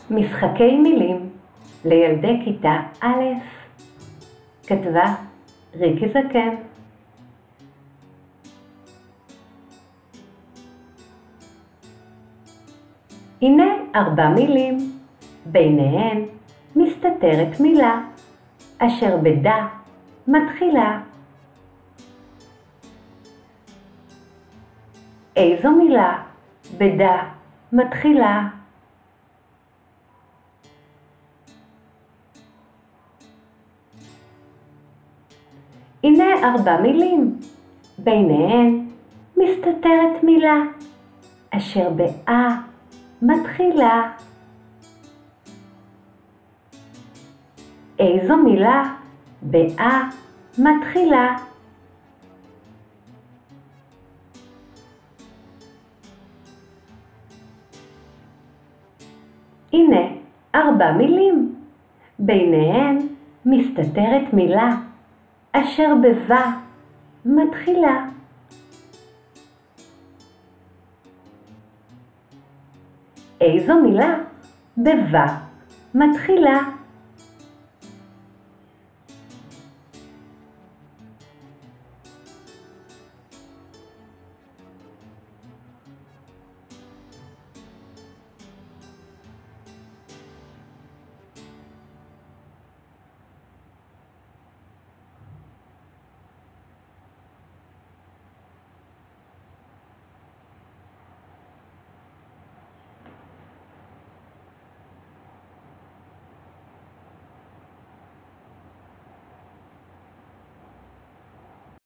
משחקי מילים לילדי כיתה א', כתבה ריקי זקן. הנה 4 מילים, ביניהן מסתתרת מילה, אשר בדה מתחילה. איזו מילה בדה מתחילה? הנה 4 מילים, ביניהן מסתתרת מילה, אשר באה מתחילה. איזו מילה באה מתחילה? הנה 4 מילים, ביניהן מסתתרת מילה, אשר בבה מתחילה. איזו מילה בבה מתחילה?